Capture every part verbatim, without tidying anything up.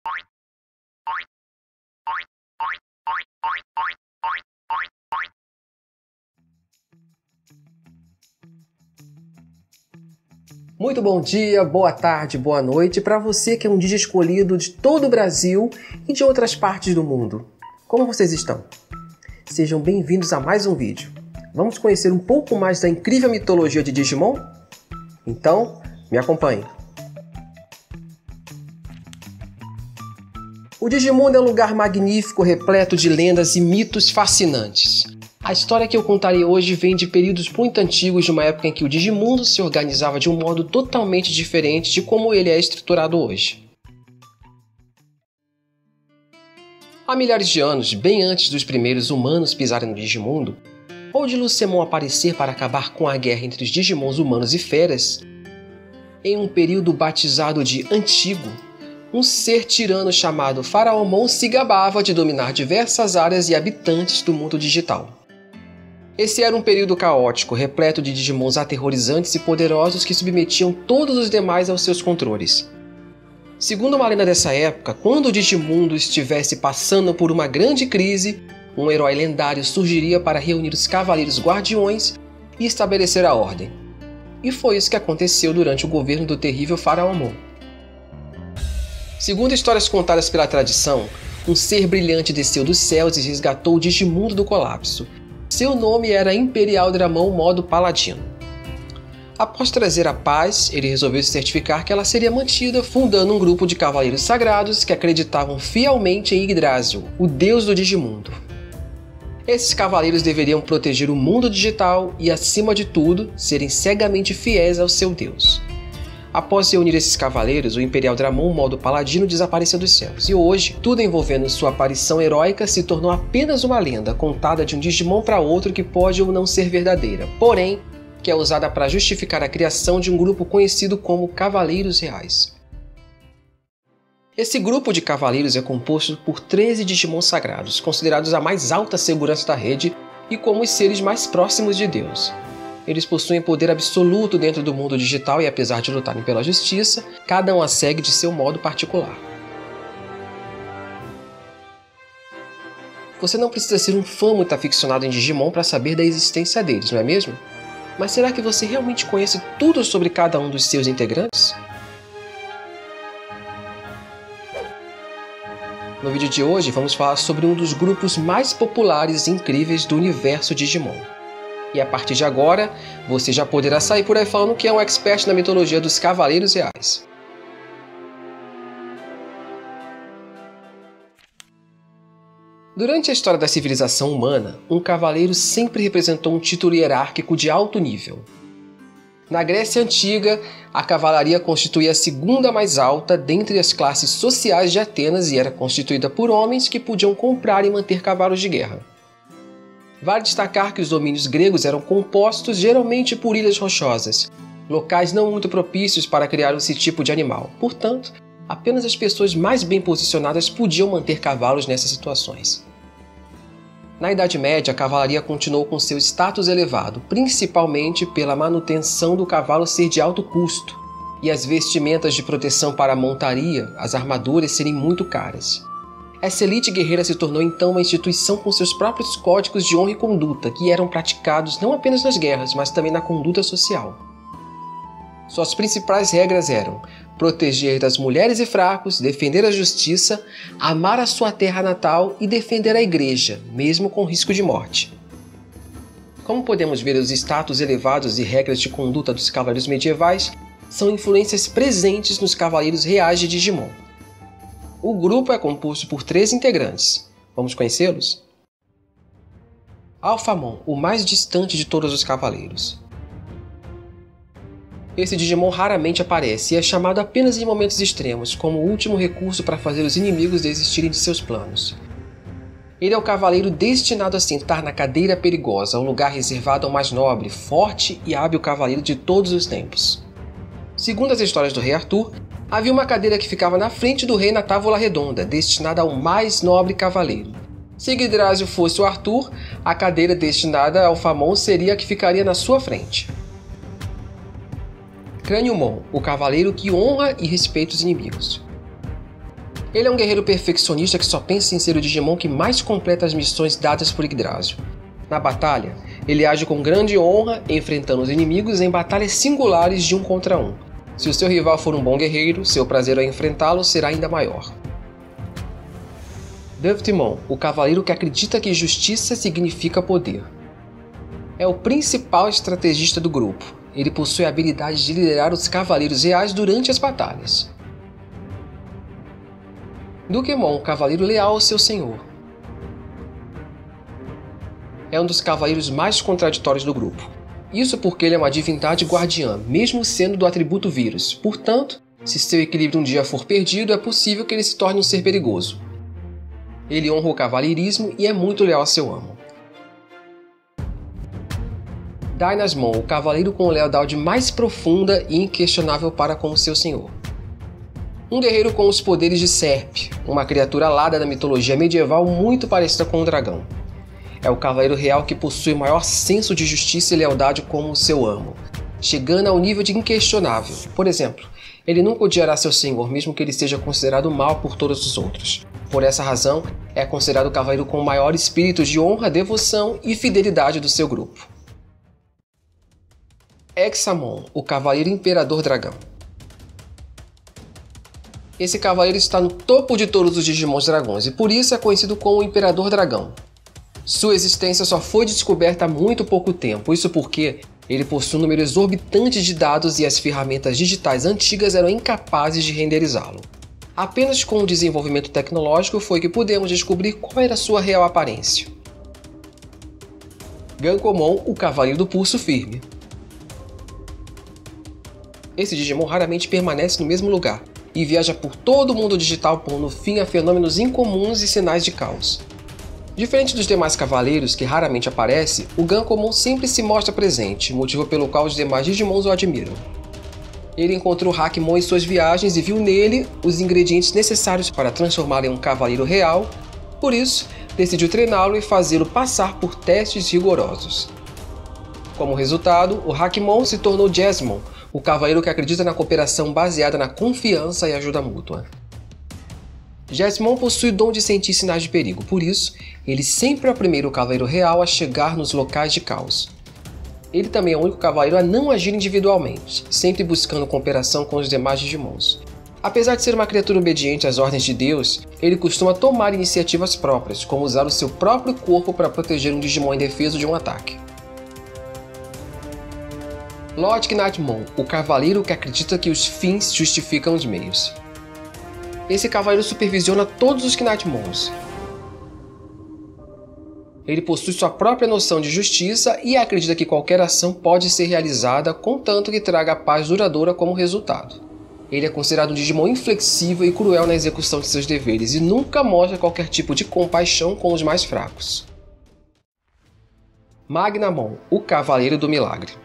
Muito bom dia, boa tarde, boa noite para você que é um Digi escolhido de todo o Brasil e de outras partes do mundo. Como vocês estão? Sejam bem-vindos a mais um vídeo. Vamos conhecer um pouco mais da incrível mitologia de Digimon? Então, me acompanhe. O Digimundo é um lugar magnífico, repleto de lendas e mitos fascinantes. A história que eu contarei hoje vem de períodos muito antigos, de uma época em que o Digimundo se organizava de um modo totalmente diferente de como ele é estruturado hoje. Há milhares de anos, bem antes dos primeiros humanos pisarem no Digimundo, ou de Lucemon aparecer para acabar com a guerra entre os Digimons humanos e feras, em um período batizado de Antigo, um ser tirano chamado Faraomon se gabava de dominar diversas áreas e habitantes do mundo digital. Esse era um período caótico, repleto de Digimons aterrorizantes e poderosos que submetiam todos os demais aos seus controles. Segundo uma lenda dessa época, quando o Digimundo estivesse passando por uma grande crise, um herói lendário surgiria para reunir os Cavaleiros Guardiões e estabelecer a ordem. E foi isso que aconteceu durante o governo do terrível Faraomon. Segundo histórias contadas pela tradição, um ser brilhante desceu dos céus e resgatou o Digimundo do colapso. Seu nome era Imperial Dramon Modo Paladino. Após trazer a paz, ele resolveu se certificar que ela seria mantida, fundando um grupo de cavaleiros sagrados que acreditavam fielmente em Yggdrasil, o deus do Digimundo. Esses cavaleiros deveriam proteger o mundo digital e, acima de tudo, serem cegamente fiéis ao seu deus. Após reunir esses cavaleiros, o Imperial Dramon Modo Paladino desapareceu dos céus, e hoje, tudo envolvendo sua aparição heróica se tornou apenas uma lenda contada de um Digimon para outro que pode ou não ser verdadeira, porém, que é usada para justificar a criação de um grupo conhecido como Cavaleiros Reais. Esse grupo de cavaleiros é composto por treze Digimon sagrados, considerados a mais alta segurança da rede e como os seres mais próximos de Deus. Eles possuem poder absoluto dentro do mundo digital e, apesar de lutarem pela justiça, cada um a segue de seu modo particular. Você não precisa ser um fã muito aficionado em Digimon para saber da existência deles, não é mesmo? Mas será que você realmente conhece tudo sobre cada um dos seus integrantes? No vídeo de hoje vamos falar sobre um dos grupos mais populares e incríveis do universo Digimon. E a partir de agora, você já poderá sair por aí falando que é um expert na mitologia dos Cavaleiros Reais. Durante a história da civilização humana, um cavaleiro sempre representou um título hierárquico de alto nível. Na Grécia Antiga, a cavalaria constituía a segunda mais alta dentre as classes sociais de Atenas e era constituída por homens que podiam comprar e manter cavalos de guerra. Vale destacar que os domínios gregos eram compostos geralmente por ilhas rochosas, locais não muito propícios para criar esse tipo de animal. Portanto, apenas as pessoas mais bem posicionadas podiam manter cavalos nessas situações. Na Idade Média, a cavalaria continuou com seu status elevado, principalmente pela manutenção do cavalo ser de alto custo e as vestimentas de proteção para a montaria, as armaduras, serem muito caras. Essa elite guerreira se tornou então uma instituição com seus próprios códigos de honra e conduta, que eram praticados não apenas nas guerras, mas também na conduta social. Suas principais regras eram proteger das mulheres e fracos, defender a justiça, amar a sua terra natal e defender a igreja, mesmo com risco de morte. Como podemos ver, os status elevados e regras de conduta dos cavaleiros medievais são influências presentes nos Cavaleiros Reais de Digimon. O grupo é composto por três integrantes. Vamos conhecê-los? Alphamon, o mais distante de todos os cavaleiros. Esse Digimon raramente aparece e é chamado apenas em momentos extremos, como o último recurso para fazer os inimigos desistirem de seus planos. Ele é o cavaleiro destinado a sentar na cadeira perigosa, um lugar reservado ao mais nobre, forte e hábil cavaleiro de todos os tempos. Segundo as histórias do Rei Arthur, havia uma cadeira que ficava na frente do rei na Távola Redonda, destinada ao mais nobre cavaleiro. Se Yggdrasil fosse o Arthur, a cadeira destinada ao Alphamon seria a que ficaria na sua frente. Craniumon, o cavaleiro que honra e respeita os inimigos. Ele é um guerreiro perfeccionista que só pensa em ser o Digimon que mais completa as missões dadas por Yggdrasil. Na batalha, ele age com grande honra, enfrentando os inimigos em batalhas singulares de um contra um. Se o seu rival for um bom guerreiro, seu prazer ao enfrentá-lo será ainda maior. Dovemon, o cavaleiro que acredita que justiça significa poder. É o principal estrategista do grupo. Ele possui a habilidade de liderar os cavaleiros reais durante as batalhas. Dukemon, o cavaleiro leal ao seu senhor. É um dos cavaleiros mais contraditórios do grupo. Isso porque ele é uma divindade guardiã, mesmo sendo do atributo vírus. Portanto, se seu equilíbrio um dia for perdido, é possível que ele se torne um ser perigoso. Ele honra o cavaleirismo e é muito leal a seu amo. Dynasmon, o cavaleiro com lealdade mais profunda e inquestionável para com o seu senhor. Um guerreiro com os poderes de Serp, uma criatura alada da mitologia medieval muito parecida com um dragão. É o cavaleiro real que possui o maior senso de justiça e lealdade como o seu amo, chegando ao nível de inquestionável. Por exemplo, ele nunca odiará seu senhor, mesmo que ele seja considerado mal por todos os outros. Por essa razão, é considerado o cavaleiro com o maior espírito de honra, devoção e fidelidade do seu grupo. Examon, o cavaleiro imperador dragão. Esse cavaleiro está no topo de todos os Digimons dragões e por isso é conhecido como o Imperador Dragão. Sua existência só foi descoberta há muito pouco tempo, isso porque ele possui um número exorbitante de dados e as ferramentas digitais antigas eram incapazes de renderizá-lo. Apenas com o desenvolvimento tecnológico foi que pudemos descobrir qual era sua real aparência. Gankomon, o cavaleiro do pulso firme. Esse Digimon raramente permanece no mesmo lugar e viaja por todo o mundo digital, pondo fim a fenômenos incomuns e sinais de caos. Diferente dos demais cavaleiros, que raramente aparece, o Gankomon sempre se mostra presente, motivo pelo qual os demais Digimons o admiram. Ele encontrou Hackmon em suas viagens e viu nele os ingredientes necessários para transformá-lo em um cavaleiro real, por isso, decidiu treiná-lo e fazê-lo passar por testes rigorosos. Como resultado, o Hackmon se tornou Jesmon, o cavaleiro que acredita na cooperação baseada na confiança e ajuda mútua. Jesmon possui o dom de sentir sinais de perigo, por isso, ele sempre é o primeiro cavaleiro real a chegar nos locais de caos. Ele também é o único cavaleiro a não agir individualmente, sempre buscando cooperação com os demais Digimons. Apesar de ser uma criatura obediente às ordens de Deus, ele costuma tomar iniciativas próprias, como usar o seu próprio corpo para proteger um Digimon indefeso de um ataque. Lord Knightmon, o cavaleiro que acredita que os fins justificam os meios. Esse cavaleiro supervisiona todos os Knightmons. Ele possui sua própria noção de justiça e acredita que qualquer ação pode ser realizada, contanto que traga paz duradoura como resultado. Ele é considerado um Digimon inflexível e cruel na execução de seus deveres e nunca mostra qualquer tipo de compaixão com os mais fracos. Magnamon, o cavaleiro do milagre.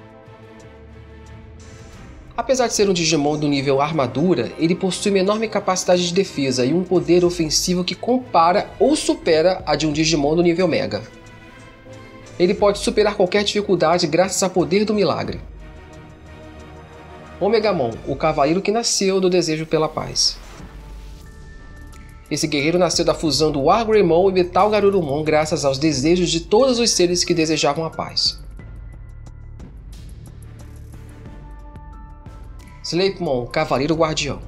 Apesar de ser um Digimon do nível armadura, ele possui uma enorme capacidade de defesa e um poder ofensivo que compara ou supera a de um Digimon do nível Mega. Ele pode superar qualquer dificuldade graças ao poder do milagre. Omegamon, o cavaleiro que nasceu do desejo pela paz. Esse guerreiro nasceu da fusão do Wargreymon e Metal Garurumon graças aos desejos de todos os seres que desejavam a paz. Sleipmon, cavaleiro guardião.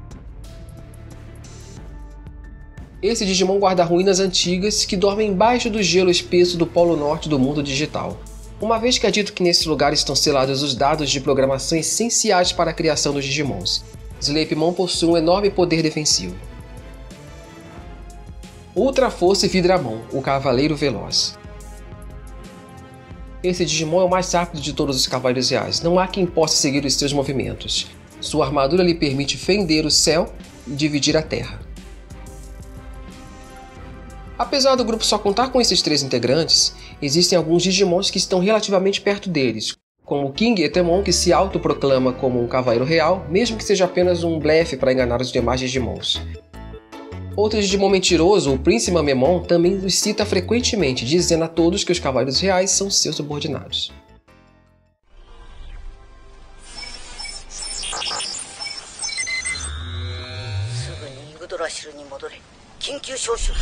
Esse Digimon guarda ruínas antigas que dormem embaixo do gelo espesso do polo norte do mundo digital, uma vez que é dito que nesse lugar estão selados os dados de programação essenciais para a criação dos Digimons. Sleipmon possui um enorme poder defensivo. Ultra Força e Vidramon, o cavaleiro veloz. Esse Digimon é o mais rápido de todos os cavaleiros reais, não há quem possa seguir os seus movimentos. Sua armadura lhe permite fender o céu e dividir a terra. Apesar do grupo só contar com esses três integrantes, existem alguns Digimons que estão relativamente perto deles, como King Etemon, que se autoproclama como um cavaleiro real, mesmo que seja apenas um blefe para enganar os demais Digimons. Outro Digimon mentiroso, o Prince Mamemon, também os cita frequentemente, dizendo a todos que os cavaleiros reais são seus subordinados. グドラシルに戻れ。緊急招集だ。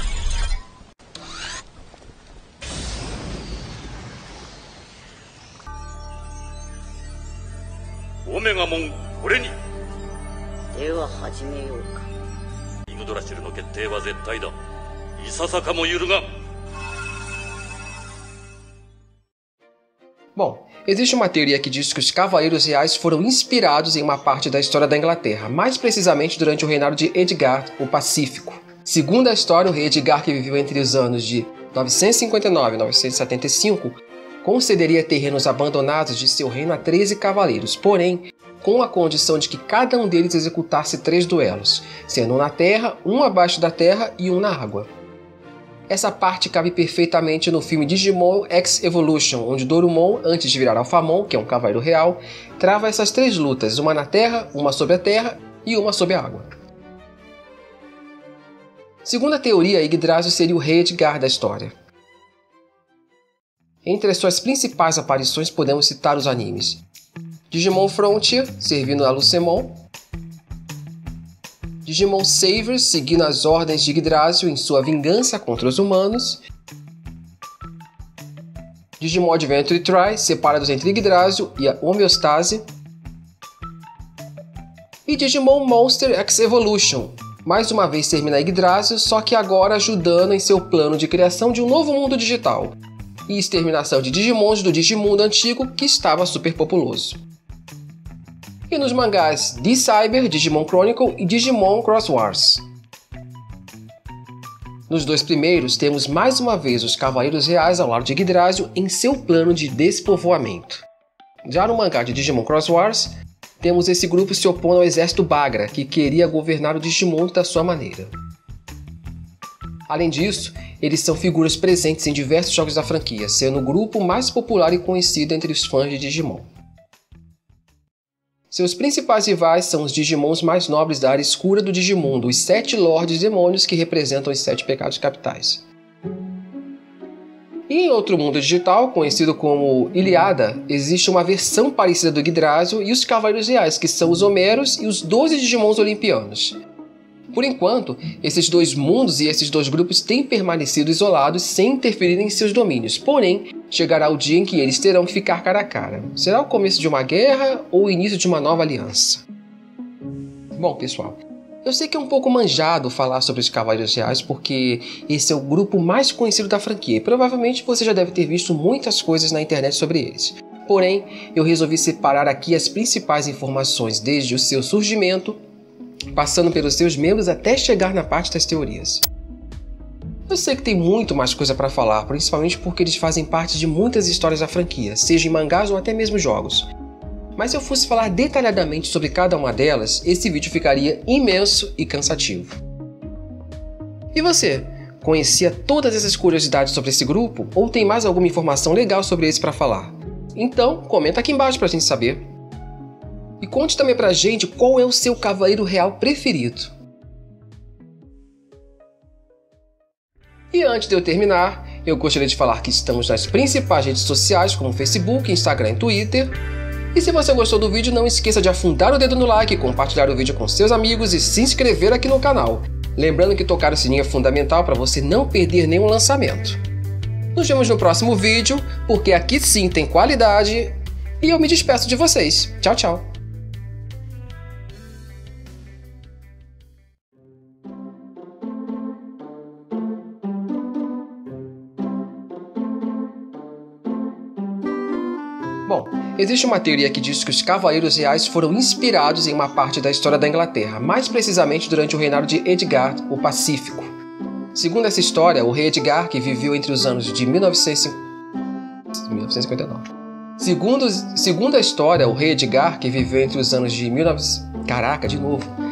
オメガモン、これに。 では始めようか。 イグドラシルの決定は絶対だ。いささかも揺るがん。 Bom, existe uma teoria que diz que os Cavaleiros Reais foram inspirados em uma parte da história da Inglaterra, mais precisamente durante o reinado de Edgar o Pacífico. Segundo a história, o rei Edgar, que viveu entre os anos de novecentos e cinquenta e nove e novecentos e setenta e cinco, concederia terrenos abandonados de seu reino a treze cavaleiros, porém, com a condição de que cada um deles executasse três duelos, sendo um na terra, um abaixo da terra e um na água. Essa parte cabe perfeitamente no filme Digimon X Evolution, onde Dorumon, antes de virar Alphamon, que é um cavaleiro real, trava essas três lutas, uma na terra, uma sob a terra e uma sob a água. Segundo a teoria, Yggdrasil seria o rei Edgar da história. Entre as suas principais aparições podemos citar os animes Digimon Frontier, servindo a Lucemon, Digimon Savior, seguindo as ordens de Yggdrasil em sua vingança contra os humanos, Digimon Adventure Tri, separados entre Yggdrasil e a homeostase, e Digimon Monster X Evolution, mais uma vez termina Yggdrasil, só que agora ajudando em seu plano de criação de um novo mundo digital, e exterminação de Digimons do Digimundo antigo que estava superpopuloso. E nos mangás D-Cyber, Digimon Chronicle e Digimon Cross Wars. Nos dois primeiros, temos mais uma vez os Cavaleiros Reais ao lado de Yggdrasil em seu plano de despovoamento. Já no mangá de Digimon Cross Wars, temos esse grupo se opondo ao exército Bagra, que queria governar o Digimundo da sua maneira. Além disso, eles são figuras presentes em diversos jogos da franquia, sendo o grupo mais popular e conhecido entre os fãs de Digimon. Seus principais rivais são os Digimons mais nobres da área escura do Digimundo, os Sete Lordes Demônios que representam os Sete Pecados Capitais. E em outro mundo digital, conhecido como Iliada, existe uma versão parecida do Yggdrasil e os Cavaleiros Reais, que são os Homeros e os doze Digimons Olimpianos. Por enquanto, esses dois mundos e esses dois grupos têm permanecido isolados sem interferir em seus domínios, porém, chegará o dia em que eles terão que ficar cara a cara. Será o começo de uma guerra ou o início de uma nova aliança? Bom, pessoal, eu sei que é um pouco manjado falar sobre os Cavaleiros Reais porque esse é o grupo mais conhecido da franquia e provavelmente você já deve ter visto muitas coisas na internet sobre eles. Porém, eu resolvi separar aqui as principais informações desde o seu surgimento, passando pelos seus membros até chegar na parte das teorias. Eu sei que tem muito mais coisa para falar, principalmente porque eles fazem parte de muitas histórias da franquia, seja em mangás ou até mesmo jogos. Mas se eu fosse falar detalhadamente sobre cada uma delas, esse vídeo ficaria imenso e cansativo. E você? Conhecia todas essas curiosidades sobre esse grupo? Ou tem mais alguma informação legal sobre esse para falar? Então, comenta aqui embaixo pra gente saber. E conte também pra gente qual é o seu Cavaleiro Real preferido. E antes de eu terminar, eu gostaria de falar que estamos nas principais redes sociais como Facebook, Instagram e Twitter. E se você gostou do vídeo, não esqueça de afundar o dedo no like, compartilhar o vídeo com seus amigos e se inscrever aqui no canal. Lembrando que tocar o sininho é fundamental para você não perder nenhum lançamento. Nos vemos no próximo vídeo, porque aqui sim tem qualidade. E eu me despeço de vocês. Tchau, tchau. Bom, existe uma teoria que diz que os Cavaleiros Reais foram inspirados em uma parte da história da Inglaterra, mais precisamente durante o reinado de Edgar o Pacífico. Segundo essa história, o rei Edgar, que viveu entre os anos de mil novecentos e cinquenta e nove. Segundo, segundo a história, o rei Edgar, que viveu entre os anos de mil e novecentos... Caraca, de novo.